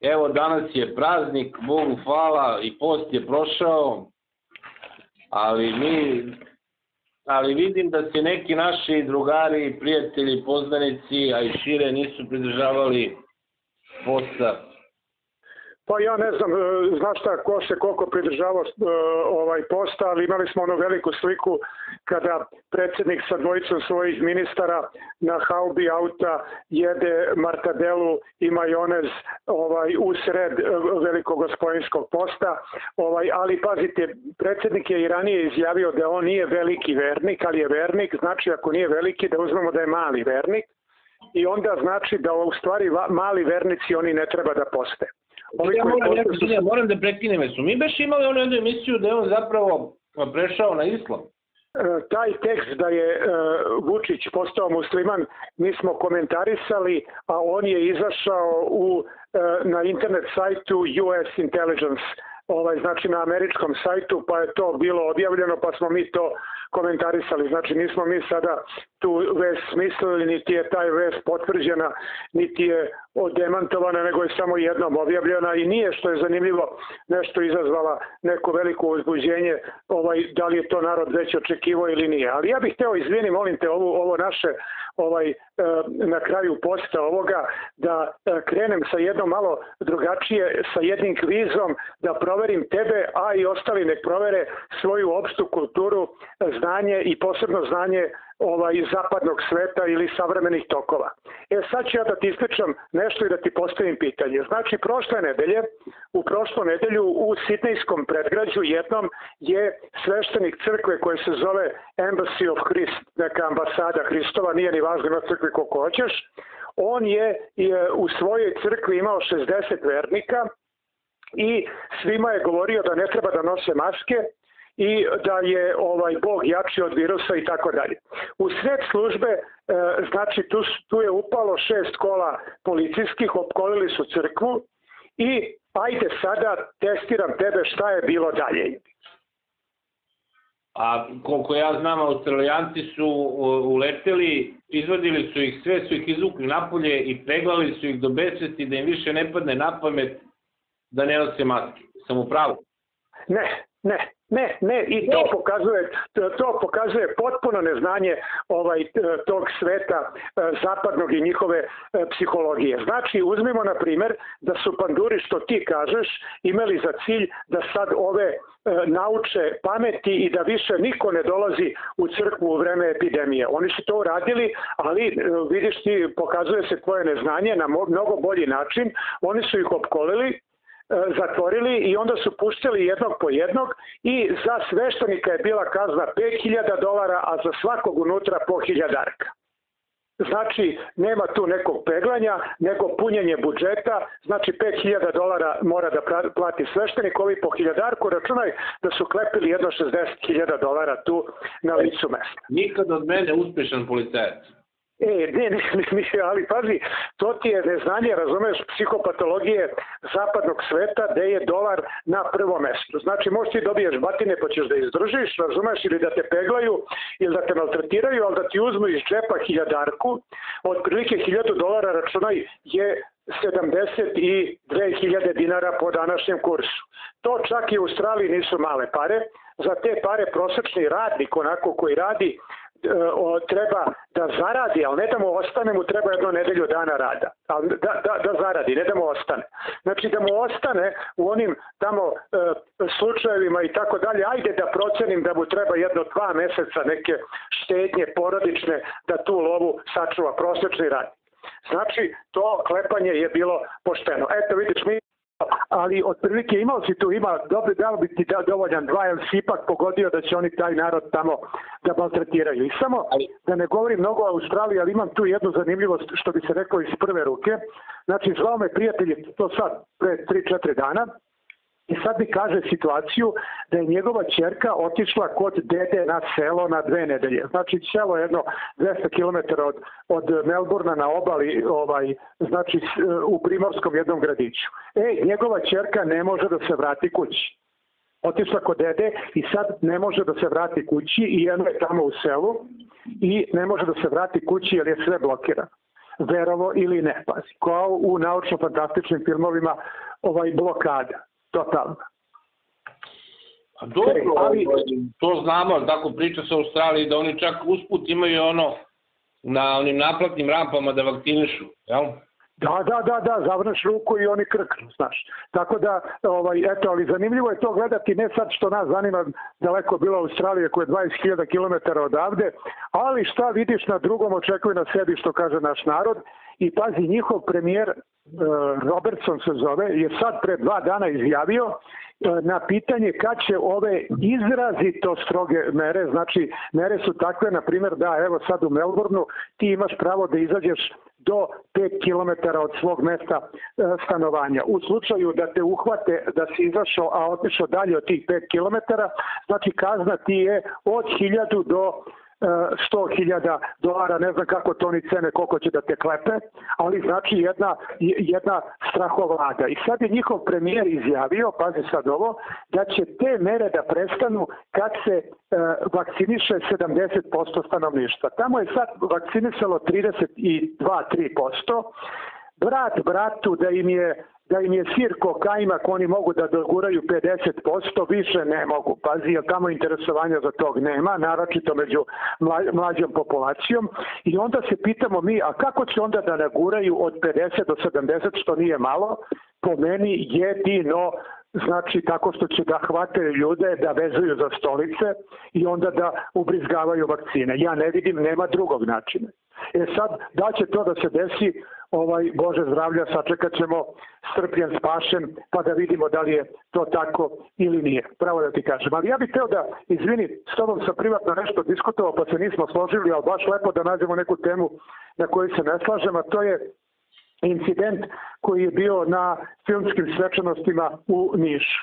evo danas je praznik, Bogu hvala, i post je prošao, ali vidim da se neki naši drugari, prijatelji, poznanici, a i šire nisu pridržavali posta. Pa ja ne znam, znaš šta, ko se koliko pridržavao posta, ali imali smo onu veliku sliku kada predsjednik sa dvojicom svojih ministara na haubi auta jede martadelu i majonez usred velikog gospodinskog posta. Ali pazite, predsjednik je i ranije izjavio da on nije veliki vernik, ali je vernik, znači ako nije veliki da uzmemo da je mali vernik i onda znači da u stvari mali vernici oni ne treba da poste. Moram da prekinem, su mi baš imali onu jednu emisiju da je on zapravo prešao na islam? Taj tekst da je Vučić postao musliman mi smo komentarisali, a on je izašao na internet sajtu US Intelligence, znači na američkom sajtu, pa je to bilo objavljeno, pa smo mi to komentarisali. Znači nismo mi sada tu vest smislili, niti je taj vest potvrđena, niti je demantovana, nego je samo jednom objavljena i nije, što je zanimljivo, nešto izazvala neko veliko uzbuđenje, da li je to narod već očekivao ili nije. Ali ja bih hteo, izvini, molim te, ovo naše na kraju posta ovoga, da krenem sa jednom malo drugačije, sa jednim kvizom, da proverim tebe, a i ostali nek provere svoju opštu kulturu, znanje i posebno znanje zapadnog sveta ili savremenih tokova. Sad ću ja da ti ispričam nešto i da ti postavim pitanje. Znači, u prošlu nedelju u Sidnejskom predgrađu jednom je sveštenik crkve koje se zove Embassy of Christ, neka ambasada Hristova, nije ni važno, ima crkve koliko hoćeš. On je u svojoj crkvi imao 60 vernika i svima je govorio da ne treba da nose maske i da je Bog jači od virusa i tako dalje. U sred službe, znači tu je upalo 6 kola policijskih, opkolili su crkvu i ajde sada testiram tebe šta je bilo dalje. A koliko ja znam, Australijanci su uleteli, izvadili su ih, sve su ih izvukli napolje i preglali su ih do besvesti da im više ne padne na pamet da ne nose maske. Sam u pravu? Ne, i to pokazuje potpuno neznanje tog sveta zapadnog i njihove psihologije. Znači, uzmimo na primer da su panduri, što ti kažeš, imali za cilj da sad ove nauče pameti i da više niko ne dolazi u crkvu u vreme epidemije. Oni su to uradili, ali vidiš ti, pokazuje se tvoje neznanje na mnogo bolji način. Oni su ih opkolili, zatvorili i onda su puštili jednog po jednog i za sveštenika je bila kazna $5.000, a za svakog unutra po $1.000. Znači, nema tu nekog peglanja, nego punjenje budžeta, znači $5.000 mora da plati sveštenik, ovi po $1.000, računaj da su klepili jedno $60.000 tu na licu mesta. Nikad od mene uspešan policajac. Ne, ali pazi, to ti je neznanje, razumeš, psihopatologije zapadnog sveta gde je dolar na prvom mestu. Znači, možeš ti dobiješ batine pa ćeš da izdržiš, razumeš, ili da te peglaju, ili da te maltretiraju, ali da ti uzmu iz džepa $1.000, otprilike $1.000 računaj je 72.000 dinara po današnjem kursu. To čak i u Australiji nisu male pare. Za te pare prosečni radnik, onako koji radi, treba da zaradi, ali ne da mu ostane, mu treba jedno nedelju dana rada. Ali da zaradi, ne da mu ostane. Znači da mu ostane u onim tamo slučajevima i tako dalje, ajde da procenim da mu treba 1-2 meseca neke štednje porodične da tu lovu sačuva, prosečni radnik. Znači to klepanje je bilo pošteno. Eto vidiš, ali otprilike imao si tu, dao bi ti dovoljan 2, jer si ipak pogodio da će oni taj narod tamo da maltretiraju. I samo da ne govorim mnogo o Australiji, ali imam tu jednu zanimljivost, što bi se rekao iz prve ruke. Znači, zvao me prijatelj to sad pre 3-4 dana i sad mi kaže situaciju da je njegova ćerka otišla kod dede na selo na 2 nedelje. Znači, selo jedno 200 km od Melbourna na obali, znači u primorskom jednom gradiću. Njegova ćerka ne može da se vrati kući. Otišla kod dede i sad ne može da se vrati kući i jedno je tamo u selu i ne može da se vrati kući jer je sve blokirano. verovo ili ne, pazi, kao u naučno-fantastičnim filmovima blokada, totalna. Dobro, ali to znamo, tako priča se u Australiji, da oni čak usput imaju na onim naplatnim rampama da vakcinišu, jel? Da, zavrneš ruku i oni krknu, znaš. Tako da, eto, ali zanimljivo je to gledati, ne sad što nas zanima daleko bila Australija koja je 20.000 km odavde, ali šta vidiš na drugom očekuje na sebi, što kaže naš narod. I pazi, njihov premijer, Robertson se zove, je sad pre 2 dana izjavio na pitanje kad će ove izrazito stroge mere, znači mere su takve, na primjer, da evo sad u Melbourneu ti imaš pravo da izađeš do 5 km od svog mesta stanovanja. U slučaju da te uhvate da si izašao, a otišao dalje od tih 5 km, znači kazna ti je od 1000 do $100,000, ne znam kako to ni cene, koliko će da te klepe, ali znači jedna strahovlada. I sad je njihov premijer izjavio, pazi sad ovo, da će te mere da prestanu kad se vakciniše 70% stanovništva. Tamo je sad vakcinisalo 32-3%. Brat bratu da im je sir kajmak, oni mogu da doguraju 50%, više ne mogu. Pazi, jer tamo interesovanja za tog nema, naročito među mlađom populacijom. I onda se pitamo mi, a kako će onda da naguraju od 50 do 70, što nije malo? Po meni jedino, znači tako što će da hvataju ljude, da vezuju za stolice i onda da ubrizgavaju vakcine. Ja ne vidim, nema drugog načina. Sad, da će to da se desi, Bože zdravlja, sačekat ćemo strpljen, spašen, pa da vidimo da li je to tako ili nije. Pravo da ti kažem. Ali ja bih teo da, izvini, s tobom sam privatno nešto diskutovao, pa se nismo složili, ali baš lepo da nađemo neku temu na kojoj se ne slažem, a to je incident koji je bio na filmskim svečanostima u Nišu,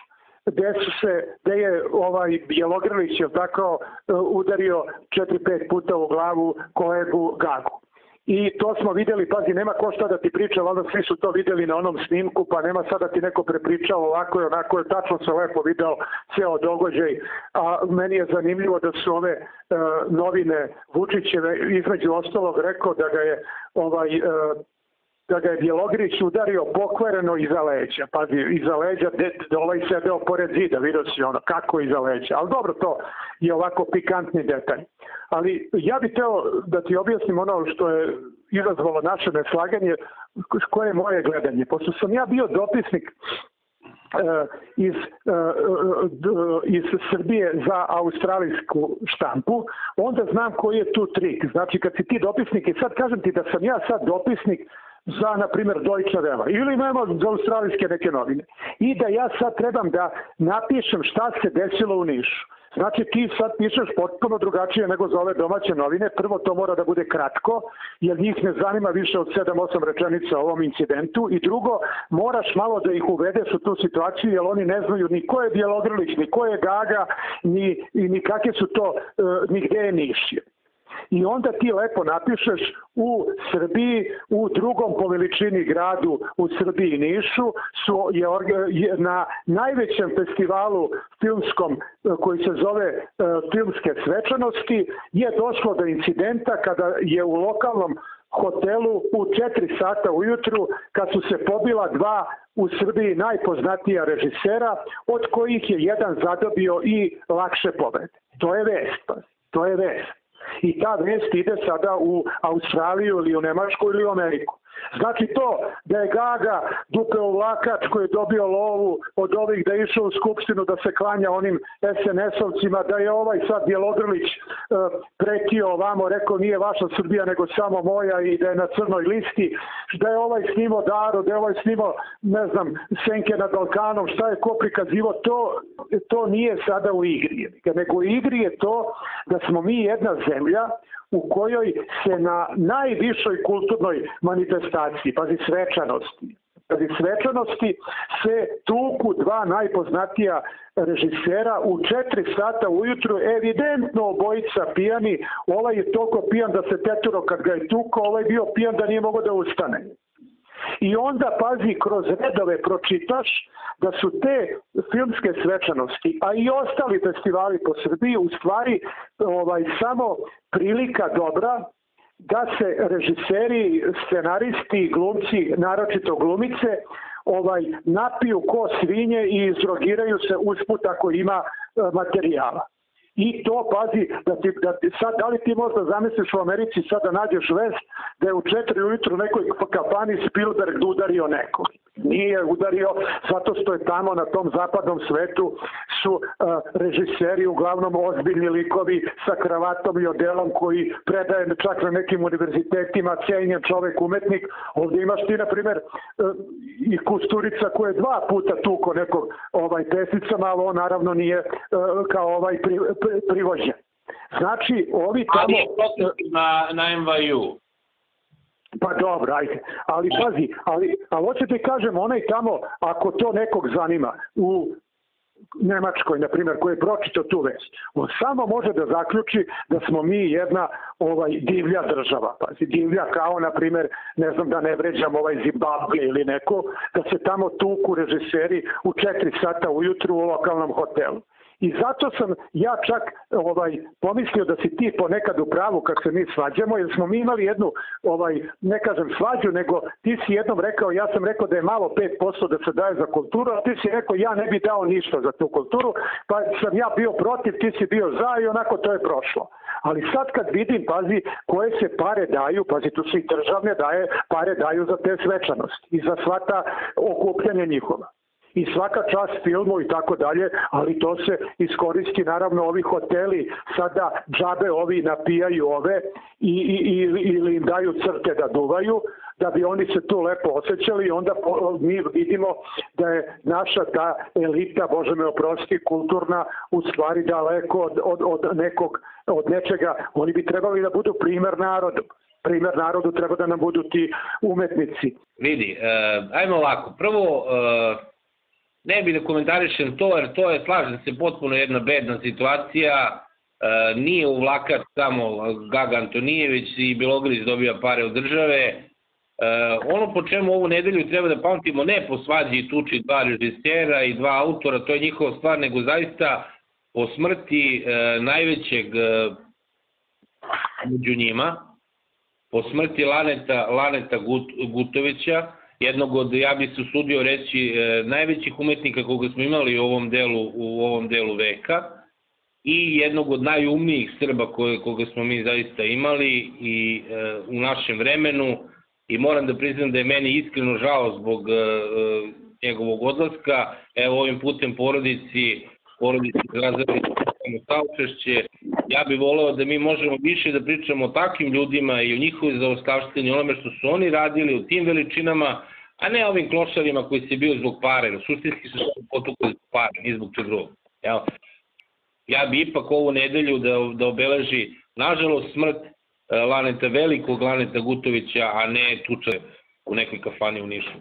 gde je Bjelogrlić udario 4-5 puta u glavu kolegu Gagu. I to smo vidjeli, pazi, nema ko šta da ti priča, valjda svi su to vidjeli na onom snimku, pa nema sad da ti neko prepričao ovako i onako, tačno se lepo video ceo događaj. A meni je zanimljivo da su ove novine Vučićeve između ostalog rekao da ga je Bjelogrlić udario pokvareno iza leđa. Pazi, iza leđa, sedeo pored zida, vidio si kako iza leđa. Ali dobro, to je ovako pikantni detalj. Ali ja bih teo da ti objasnim ono što je izazvalo naše neslaganje, koje je moje gledanje. Pošto sam ja bio dopisnik iz Srbije za australijsku štampu, onda znam koji je tu trik. Znači, kad si ti dopisnik, i sad kažem ti da sam ja sad dopisnik za, na primjer, Deutsche Welle ili nema za australijske neke novine i da ja sad trebam da napišem šta se desilo u Nišu. Znači ti sad pišeš potpuno drugačije nego za ove domaće novine. Prvo, to mora da bude kratko, jer njih ne zanima više od 7-8 rečenica o ovom incidentu, i drugo, moraš malo da ih uvedeš u tu situaciju, jer oni ne znaju ni ko je Bjelogrlić, ni ko je Gaga, ni kakve su to, ni gde je Niš. I onda ti lepo napišeš u Srbiji, u drugom po veličini gradu u Srbiji, Nišu, je na najvećem festivalu filmskom koji se zove Filmske svečanosti, je došlo do incidenta kada je u lokalnom hotelu u 4 sata ujutru, kad su se pobila 2 u Srbiji najpoznatija režisera, od kojih je jedan zadobio i lakše pobede. To je vest, to je vest. I ta vest ide sada u Australiju ili u Nemačku ili u Ameriku. Znači to da je Gaga dupeo vlakač koji je dobio lovu od ovih da je išao u Skupštinu da se klanja onim SNS-ovcima, da je ovaj sad Bjelogrlić pretio ovamo, rekao nije vaša Srbija nego samo moja i da je na crnoj listi, da je ovaj snimao Daru, da je ovaj snimao, ne znam, Senke nad Balkanom, šta je ko prikazivo, to nije sada u igri. Nego u igri je to da smo mi jedna zemlja u kojoj se na najvišoj kulturnoj manifestaciji, pazi svečanosti, se tuku 2 najpoznatija režisera u 4 sata ujutru, evidentno obojica pijani, ovaj je toliko pijan da se teturo kad ga je tukao, ovaj bio pijan da nije mogao da ustane. I onda, pazi, kroz redove pročitaš da su te filmske svečanosti, a i ostali festivali po Srbiji, u stvari samo prilika dobra da se režiseri, scenaristi, glumci, naročito glumice, napiju ko svinje i izrogiraju se usput ako ima materijala. I to, pazi, da li ti možda zamisliš u Americi sad da nađeš vest da je u 4 ujutru u nekoj kafani Spielberg udario nekog. Nije udario zato što je tamo na tom zapadnom svetu su režiseri uglavnom ozbiljni likovi sa kravatom i odelom koji predaje čak na nekim univerzitetima, cenjen čovek, umetnik. Ovdje imaš ti, na primer, i Kusturica koji je 2 puta tuko nekog pesicama, ali on naravno nije kao privođen. Znači, ovi tamo... Ali je protest na NYU. Pa dobro, ajde. Ali pazi, ali hoću ti kažem, onaj tamo, ako to nekog zanima, u Nemačkoj, na primjer, koji je pročitao tu vest, on samo može da zaključi da smo mi jedna divlja država. Pazi, divlja kao, na primjer, ne znam da ne vređam Zimbabwe ili neko, da se tamo tuku režiseri u 4 sata ujutru u lokalnom hotelu. I zato sam ja čak pomislio da si ti ponekad u pravu kad se mi svađamo, jer smo mi imali jednu, ne kažem svađu, nego ti si jednom rekao, ja sam rekao da je malo 5% da se daje za kulturu, a ti si rekao ja ne bi dao ništa za tu kulturu, pa sam ja bio protiv, ti si bio za i onako to je prošlo. Ali sad kad vidim, pazi, koje se pare daju, pazi, tu su i državne pare daju za te svečanosti i za sva ta okupljanja njihova. I svaka čast filmu i tako dalje, ali to se iskoristi, naravno, ovi hoteli sada džabe ovi napijaju ove ili im daju crte da duvaju, da bi oni se tu lepo osjećali i onda mi vidimo da je naša ta elita, Bože me oprosti, kulturna, u stvari daleko od nečega. Oni bi trebali da budu primer narodu. Primer narodu treba da nam budu ti umetnici. Vidi, ajmo ovako. Prvo, ne bih da komentarišem to, jer to je, slažem se, potpuno jedna bedna situacija. Nije uvlakač samo Gaga Antonijević i Bilogrić dobija pare od države. Ono po čemu ovu nedelju treba da pamtimo, ne po svađi i tuči 2 režisera i 2 autora, to je njihova stvar, nego zaista po smrti najvećeg među njima, po smrti Laneta Gutovića, jednog od, ja bi se usudio reći, najvećih umetnika koga smo imali u ovom delu veka i jednog od najumnijih Srba koga smo mi zaista imali i u našem vremenu, i moram da priznam da je meni iskreno žao zbog njegovog odlaska. Evo, ovim putem porodici izrazili saučešće. Ja bih voleo da mi možemo više da pričamo o takvim ljudima i o njihovoj zaostavštini, onome što su oni radili u tim veličinama, a ne ovim klošarima koji se bio zbog pare. Suštinski su se potukli zbog pare, ni zbog čeg drugog. Ja bi ipak ovu nedelju da obeleži, nažalost, smrt velikog Laneta Gutovića, a ne tuče u nekoj kafani u Nišu.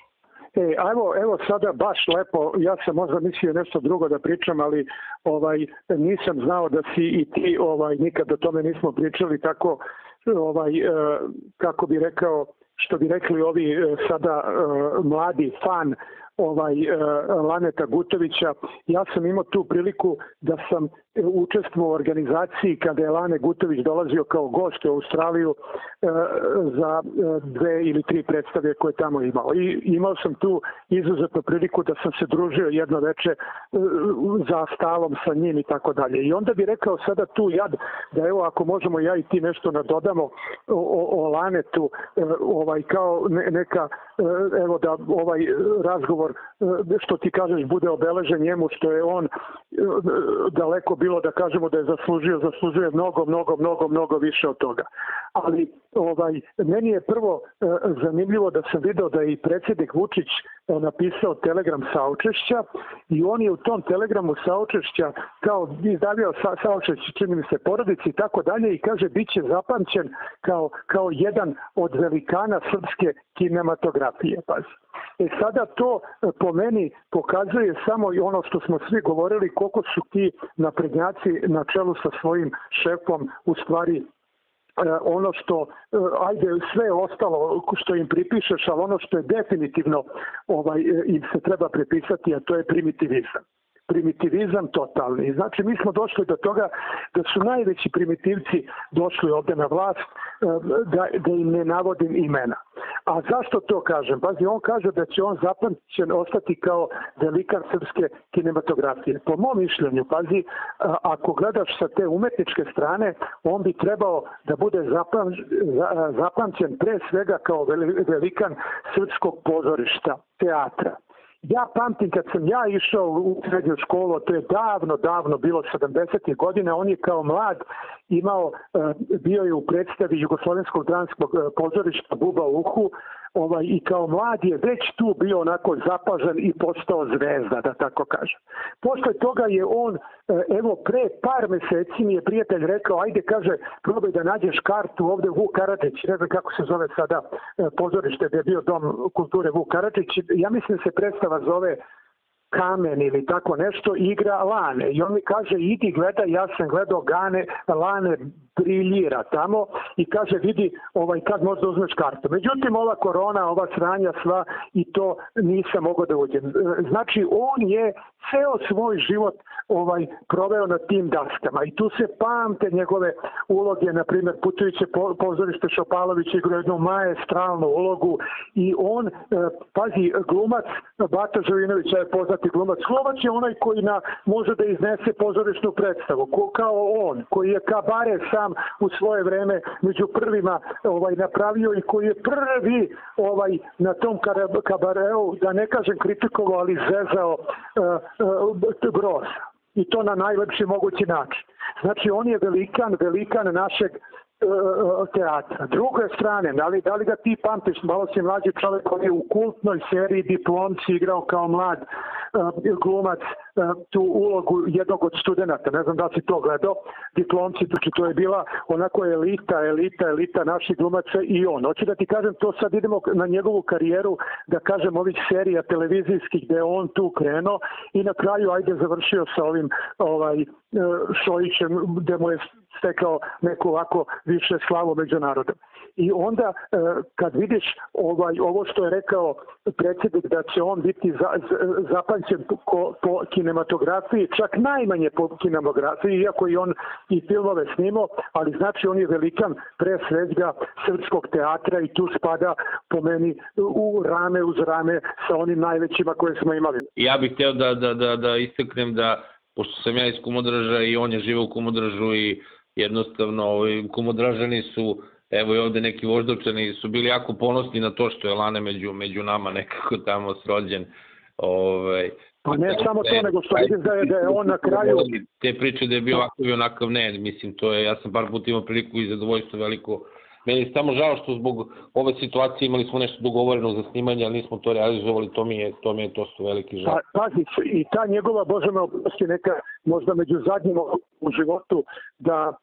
Evo sada baš lepo, ja sam možda mislio nešto drugo da pričam, ali nisam znao da si i ti, nikad o tome nismo pričali, tako, kako bi rekao, što bi rekli ovi sada mladi fan Laneta Gutovića. Ja sam imao tu priliku da sam učestvovao u organizaciji kada je Lane Gutović dolazio kao gost u Australiju za 2 ili 3 predstave koje je tamo imao. I imao sam tu izuzetnu priliku da sam se družio jedno veče za stalom sa njim i tako dalje. I onda bi rekao sada tu da evo ako možemo ja i ti nešto nadodamo o Lanetu, kao neka, evo da razgovor što ti kažeš bude obeležen njemu, što je on daleko bilo da kažemo da je zaslužuje mnogo više od toga. Ali meni je prvo zanimljivo da sam video da je i predsjednik Vučić napisao telegram saučešća i on je u tom telegramu saučešća kao izdavio saučešće, čini mi se, porodici i tako dalje, i kaže bit će zapamćen kao jedan od velikana srpske kinematografije. Sada to po meni pokazuje samo i ono što smo svi govorili, koliko su ti naprednjaci na čelu sa svojim šefom u stvari ono što, ajde sve ostalo što im pripišeš, ali ono što je definitivno im se treba prepisati, a to je primitivizam totalni. Znači mi smo došli do toga da su najveći primitivci došli ovde na vlast, da im ne navodim imena. A zašto to kažem? Pazi, on kaže da će on zapamćen ostati kao velikan srpske kinematografije. Po mom mišljenju, pazi, ako gledaš sa te umetničke strane, on bi trebao da bude zapamćen pre svega kao velikan srpskog pozorišta, teatra. Ja pamtim kad sam ja išao u srednju školu, to je davno bilo 70. godina, on je kao mlad bio je u predstavi Jugoslovenskog dramskog pozorišta Buba u uhu, i kao mlad je već tu bio onako zapažen i postao zvezda, da tako kažem. Posle toga je on, evo pre par meseci mi je prijatelj rekao, ajde, kaže, probaj da nađeš kartu ovde Vuk Karadžić, ne znam kako se zove sada pozorište gde je bio Dom kulture Vuk Karadžić, ja mislim se predstava zove Kamen ili tako nešto, igra Lane. I on mi kaže, idi gledaj, ja sam gledao Lane briljira tamo i kaže, vidi kad možda uzmeš kartu. Međutim, ova korona, ova sranja sva i to nisam mogao da uđem. Znači, on je ceo svoj život proveo na tim daskama i tu se pamte njegove uloge, na primjer, Putujuće pozorište Šopalović igra jednu maestralnu ulogu i on, pazi, glumac Bata Živinović je poznati glumac. Glumac je onaj koji može da iznese pozorišnu predstavu, kao on, koji je kabare sam u svoje vreme među prvima napravio i koji je prvi na tom kabareu, da ne kažem kritikovao, ali zezao Broza. I to na najlepši mogući način. Znači, on je velikan našeg teatra. Druge strane, da li ga ti pamtiš, malo si mlađi čovjek, on je u kultnoj seriji Diplomci igrao kao mlad glumac tu ulogu jednog od studenta, ne znam da si to gledao, Diplomci, to je bila onako elita naših glumaca i on. Hoću da ti kažem, to sad idemo na njegovu karijeru, da kažem, ovih serija televizijskih gde je on tu krenuo i na kraju, ajde, završio sa ovim Šojićem, gde mu je stekao neku ovako više slavu među narodom. I onda kad vidiš ovo što je rekao predsjednik da će on biti zapamćen po kinematografiji, čak najmanje po kinematografiji, iako i on i filmove snimao, ali znači on je velikan pre svega srpskog teatra i tu spada po meni u rame uz rame sa onim najvećima koje smo imali. Ja bih hteo da istaknem da, pošto sam ja iz Kumodraža i on je živeo u Kumodražu i jednostavno Kumodražani su, evo i ovde neki Voždovčani su bili jako ponosni na to što je Lane među nama nekako tamo srođen. Pa ne samo to, nego što vidim da je on na kraju... Te priče da je bio ovakav i onakav, ne, mislim, to je, ja sam par puta imao priliku i zadovoljstvo veliko. Meni je samo žao što zbog ove situacije imali smo nešto dogovoreno za snimanje, ali nismo to realizovali, to mi je to veliki žao. Pazi, i ta njegova, Bože me oprosti, neka možda među zadnjim u životu da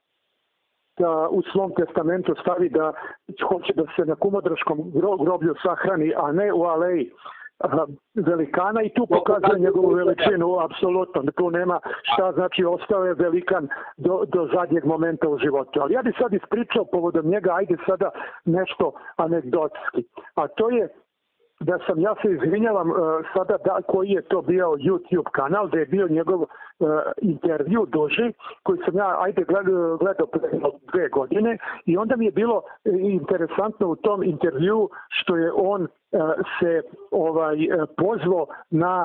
u svom testamentu stavi da hoće da se na Kumodraškom groblju sahrani, a ne u aleji velikana, i tu pokazuje njegovu veličinu, apsolutno, tu nema šta, znači ostao je velikan do zadnjeg momenta u životu. Ali ja bih sad ispričao povodom njega, ajde sada nešto anegdotski, a to je da ja se izvinjavam sada koji je to bio YouTube kanal, da je bio njegov intervju duži, koji sam ja gledao pre 2 godine, i onda mi je bilo interesantno u tom intervju što je on se pozvao na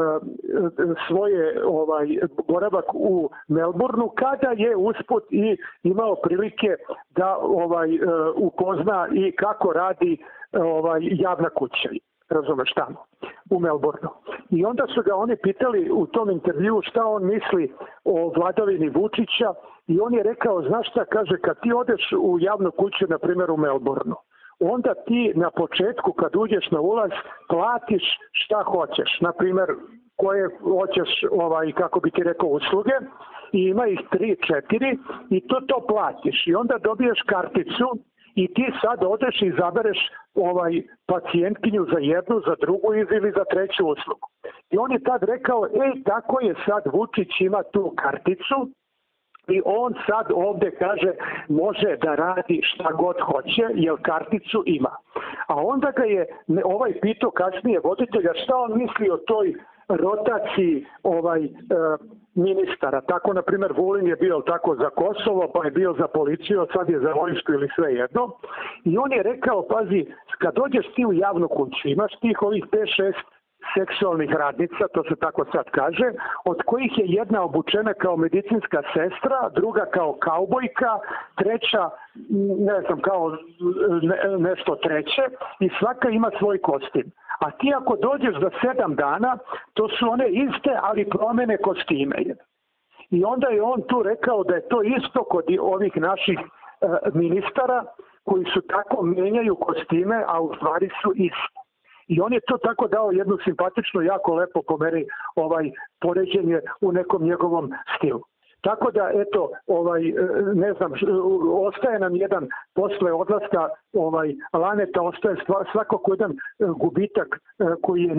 svoje boravak u Melbourneu, kada je usput i imao prilike da upozna i kako radi javna kuća, razumeš, tamo u Melbourneu. I onda su ga oni pitali u tom intervju šta on misli o vladavini Vučića, i on je rekao, znaš šta, kaže, kad ti odeš u javnu kuću, na primjer u Melbourneu, onda ti na početku kad uđeš na ulaz platiš šta hoćeš, na primjer koje hoćeš, kako bi ti rekao, usluge, i ima ih 3-4 i to platiš i onda dobiješ karticu i ti sad odeš i izabereš pacijentkinju za jednu, za drugu ili za treću uslugu. I on je tad rekao, tako je, sad Vučić ima tu karticu i on sad ovde, kaže, može da radi šta god hoće, jer karticu ima. A onda ga je pitao kasnije voditelja šta on misli o toj rotaciji ministara. Tako, na primjer, Vulin je bio tako za Kosovo, pa je bio za policiju, sad je za vojsku ili sve jedno. I on je rekao, pazi, kad dođeš ti u javnu kuću, imaš tih ovih 5-6 seksualnih radnica, to se tako sad kaže, od kojih je jedna obučena kao medicinska sestra, druga kao kaubojka, treća, ne znam, kao nešto treće, i svaka ima svoj kostim. A ti ako dođeš za 7 dana, to su one iste, ali promene kostime. I onda je on tu rekao da je to isto kod ovih naših ministara koji su tako menjaju kostime, a u stvari su isti. I on je to tako dao jednu simpatično, jako lepo po meni poređenje u nekom njegovom stilu. Tako da, eto, ne znam, ostaje nam jedan, posle odlaska Laneta, ostaje svakako jedan gubitak koji je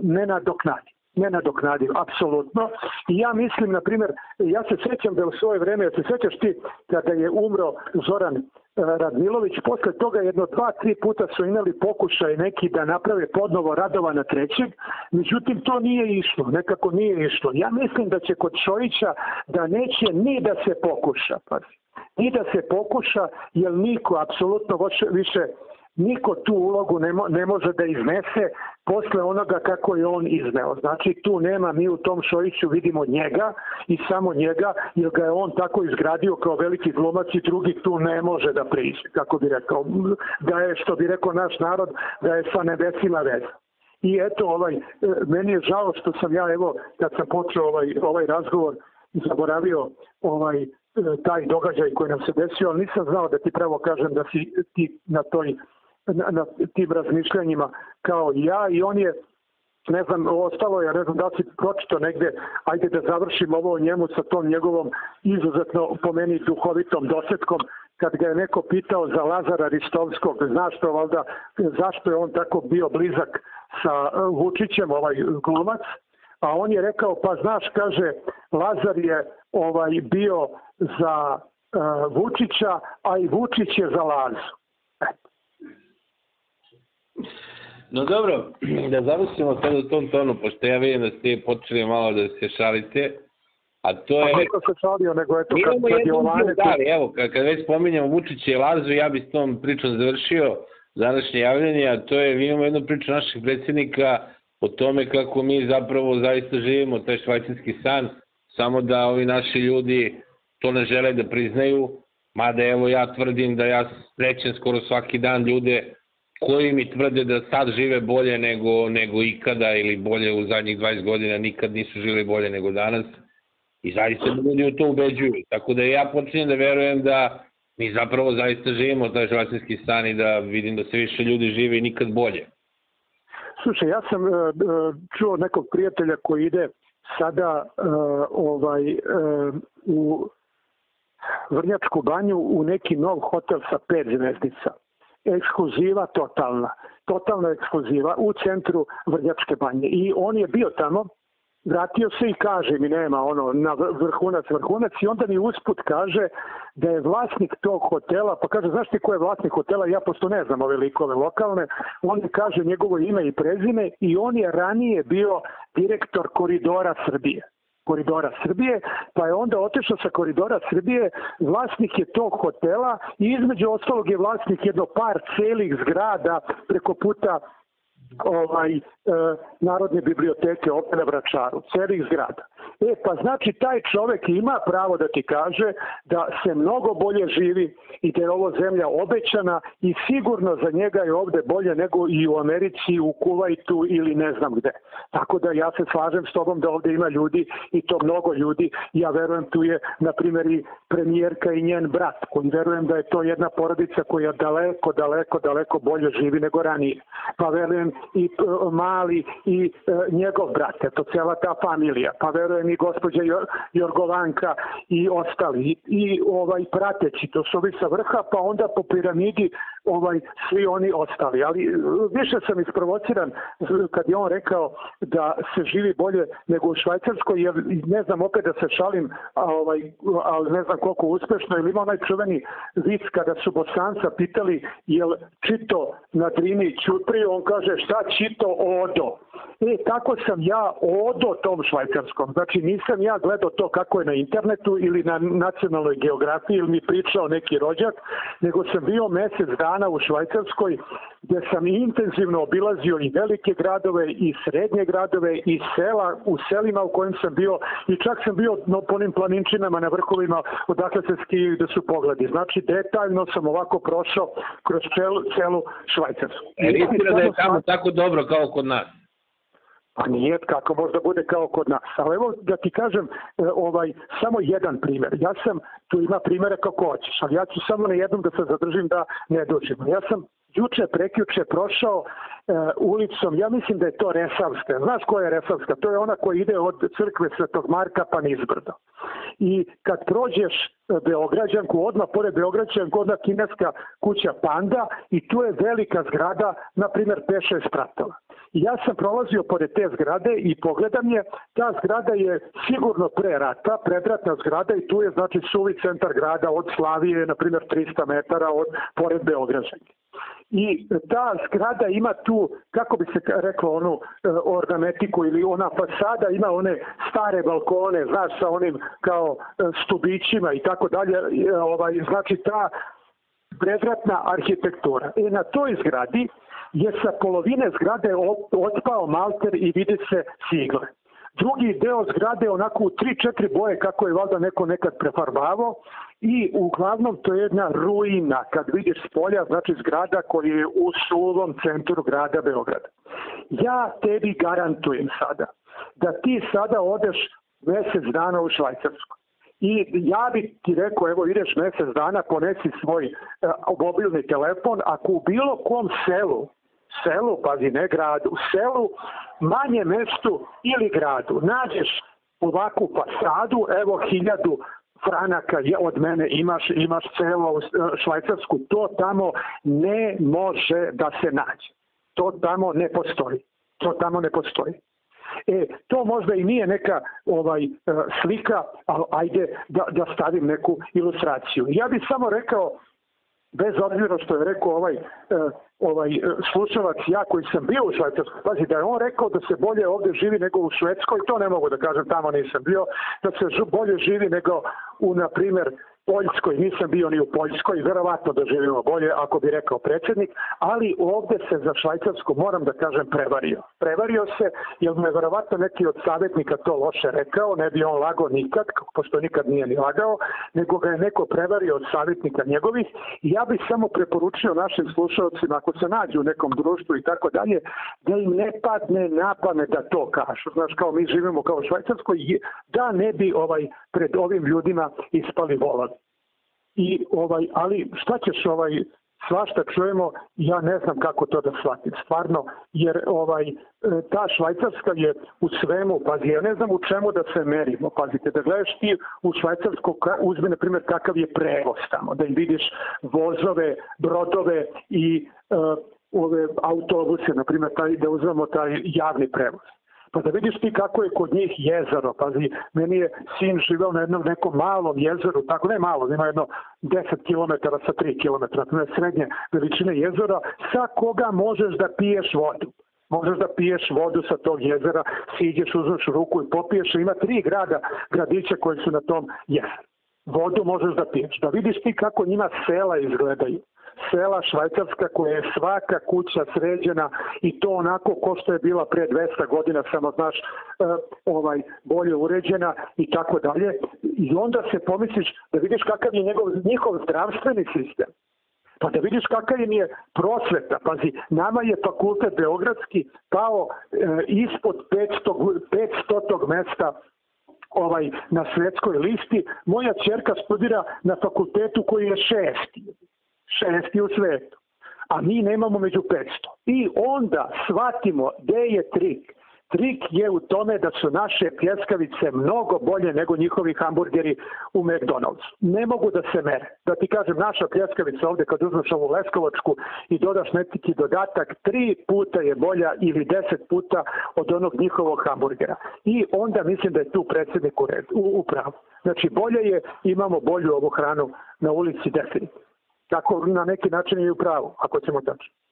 nenadoknadiv, apsolutno. I ja mislim, na primjer, ja se sećam da u svoje vreme, se sećaš ti kada je umro Zoran Radmilović, posle toga 1, 2, 3 puta su imali pokušaj neki da naprave podnovo Radovana III, međutim to nije išlo, nekako nije išlo. Ja mislim da će kod Šojića da neće ni da se pokuša, ni da se pokuša, jer niko, apsolutno više, niko tu ulogu ne može da iznese posle onoga kako je on izneo. Znači tu nema, mi u tom Šojiću vidimo njega i samo njega, jer ga je on tako izgradio kao veliki glumac i drugi tu ne može da priđe, kako bi rekao, da je, što bi rekao naš narod, da je sa nebesima veza. I eto, meni je žao što sam ja, evo, kad sam počeo ovaj razgovor, zaboravio taj događaj koji nam se desio, ali nisam znao da ti pravo kažem da si ti na tim razmišljanjima kao i ja, i on je, ne znam, ostalo je, ne znam da li si pročito negde, ajde da završim ovo o njemu sa tom njegovom izuzetno po meni duhovitom dosetkom, kad ga je neko pitao za Lazara Ristovskog, znaš to valjda, zašto je on tako bio blizak sa Vučićem, glumac, a on je rekao, pa znaš, kaže, Lazar je bio za Vučića, a i Vučić je za Lazu. No dobro, da završimo sad u tom tonu, pošto ja vidim da ste počeli malo da se šalite, a to je... A kako se šalio, nego eto kad je Olane... Evo, kad već spominjamo Vučića i Lazu, ja bih s tom pričom završio današnje javljanje, a to je, imamo jednu priču naših predsjednika o tome kako mi zapravo zaista živimo taj švajcarski san, samo da ovi naši ljudi to ne žele da priznaju, mada evo ja tvrdim da ja srećem skoro svaki dan ljude koji mi tvrde da sad žive bolje nego ikada ili bolje u zadnjih 20 godina, nikad nisu živjeli bolje nego danas i zaista ljudi u to ubeđuju. Tako da ja počinjem da verujem da mi zapravo zaista živimo taj švajcarski san i da vidim da se više ljudi žive i nikad bolje. Slušaj, ja sam čuo nekog prijatelja koji ide sada u Vrnjačku banju u neki nov hotel sa 5 zvezdica. Ekskluziva totalna ekskluziva u centru Vrnjačke banje. I on je bio tamo, vratio se i kaže mi nema na vrhunac i onda mi usput kaže da je vlasnik tog hotela, pa kaže znaš ti ko je vlasnik hotela, ja posto ne znam ove likove lokalne, on mi kaže njegovo ime i prezime i on je ranije bio direktor Koridora Srbije, pa je onda otišao sa Koridora Srbije, vlasnik je tog hotela i između ostalog je vlasnik jedno par celih zgrada preko puta Narodne biblioteke ovdje na Vračaru, celih zgrada. Pa znači taj čovek ima pravo da ti kaže da se mnogo bolje živi i da je ovo zemlja obećana i sigurno za njega je ovde bolje nego i u Americi, u Kuvajtu ili ne znam gde. Tako da ja se slažem s tobom da ovde ima ljudi i to mnogo ljudi. Ja verujem tu je na primjer i premijerka i njen brat koji verujem da je to jedna porodica koja daleko bolje živi nego ranije. Pa verujem i Mali i njegov brat, to cela ta familija. Pa verujem i gospođa Jorgovanka i ostali i prateći, to su ovi sa vrha, pa onda po piramidi svi oni ostali. Ali više sam isprovociran kad je on rekao da se živi bolje nego u Švajcarskoj, jer ne znam, opet da se šalim, ali ne znam koliko uspešno, ili ima onaj čuveni vic kada su Bosanca pitali jel čito na Drini ćutrio, on kaže šta čito odo. Tako sam ja odo tom švajcarskom. Znači nisam ja gledao to kako je na internetu ili na nacionalnoj geografiji ili mi pričao neki rođak, nego sam bio mesec dana u Švajcarskoj gdje sam intenzivno obilazio i velike gradove i srednje gradove i sela, u selima u kojim sam bio, i čak sam bio po onim planinčinama na vrhovima odakle se skijaju da su pogledi. Znači detaljno sam ovako prošao kroz celu Švajcarsku. Risira da je tamo tako dobro kao kod nas. Pa nije, kako možda bude kao kod nas. Ali evo da ti kažem samo jedan primjer. Ja sam, tu ima primjera kako hoćeš, ali ja ću samo na jednom da se zadržim da ne dužimo. Ja sam prekjuče prošao ulicom, ja mislim da je to Resavska. Znaš koja je Resavska? To je ona koja ide od crkve Svetog Marka pa nizbrdo. I kad prođeš Beograđanku, odmah pored Beograđanku, odmah kineska kuća Panda i tu je velika zgrada, na primjer 5-6 spratova. I ja sam prolazio pored te zgrade i pogledam je, ta zgrada je sigurno pre rata, predratna zgrada i tu je znači suvi centar grada od Slavije, na primjer 300 metara pored Beograđanke. I ta zgrada ima tu, kako bi se reklo, onu ornamentiku ili ona fasada, ima one stare balkone, znaš, sa onim kao stubićima i tako dalje, znači ta predratna arhitektura. I na toj zgradi je sa polovine zgrade otpao malter i vidi se cigle. Drugi deo zgrade onako u 3-4 boje kako je valjda neko nekad prefarbavao i uglavnom to je jedna ruina kad vidiš s polja, znači zgrada koja je u suvom centru grada Beograda. Ja tebi garantujem sada da ti sada odeš mesec dana u Švajcarsku. I ja bi ti rekao, evo ideš mesec dana, ponesi svoj mobilni telefon, ako u bilo kom selu, pazi ne gradu, u selu, manje mestu ili gradu, nađeš ovakvu fasadu, evo 1000 franaka od mene imaš celo Švajcarsku, to tamo ne može da se nađe. To tamo ne postoji. To možda i nije neka slika, ali ajde da stavim neku ilustraciju. Ja bih samo rekao, bez obzira što je rekao slušalac, ja koji sam bio u Švajcarskoj, pazi, da je on rekao da se bolje ovdje živi nego u Švedskoj, to ne mogu da kažem, tamo nisam bio, da se bolje živi nego u, na primjer, Poljskoj, nisam bio ni u Poljskoj, verovatno da živimo bolje, ako bi rekao predsjednik, ali ovdje se za Švajcarsku, moram da kažem, prevario. Prevario se, jer mu je verovatno neki od savjetnika to loše rekao, ne bi on lagao nikad, pošto nikad nije ni lagao, nego ga je neko prevario od savjetnika njegovih. I ja bih samo preporučio našim slušalcima, ako se nađu u nekom društvu i tako dalje, da im ne padne na pamet da to kažu. Znaš, kao mi živimo kao u Švajcarskoj, da ne bi pred ovim ljudima ispali volovi. Ali šta ćeš, svašta čujemo, ja ne znam kako to da shvatim, stvarno, jer ta Švajcarska je u svemu, pazi, ja ne znam u čemu da se merimo, pazite, da gledaš ti u Švajcarsku, uzmi na primjer kakav je prevoz tamo, da im vidiš vozove, brodove i ove autobuse, na primjer, da uzmemo taj javni prevoz. Pa da vidiš ti kako je kod njih jezero, pazi, meni je sin živao na jednom nekom malom jezeru, tako ne malo, ima jedno 10 km sa 3 km, to je srednje veličine jezera, sa koga možeš da piješ vodu. Možeš da piješ vodu sa tog jezera, siđeš, uzmeš ruku i popiješ, ima 3 gradića koji su na tom jezeru. Vodu možeš da piješ. Da vidiš ti kako njima sela izgledaju. Sela švajcarska koja je svaka kuća sređena i to onako ko što je bila pre 200 godina, samo znaš, bolje uređena i tako dalje. I onda se pomisliš da vidiš kakav je njihov zdravstveni sistem. Pa da vidiš kakav im je prosveta. Pazi, nama je fakultet beogradski pao ispod 500. mesta na svetskoj listi. Moja ćerka studira na fakultetu koji je 6. u svetu, a mi nemamo među 500. I onda shvatimo gde je trik. Trik je u tome da su naše pljeskavice mnogo bolje nego njihovi hamburgeri u McDonald's. Ne mogu da se mere. Da ti kažem, naša pljeskavica ovde kad uzmeš ovu leskovačku i dodaš neki dodatak, 3 puta je bolja ili 10 puta od onog njihovog hamburgera. I onda mislim da je tu predsjednik u pravu. Znači bolje je, imamo bolju ovu hranu na ulici definitivno. Tako na neki način je u pravu, ako ćemo tačno.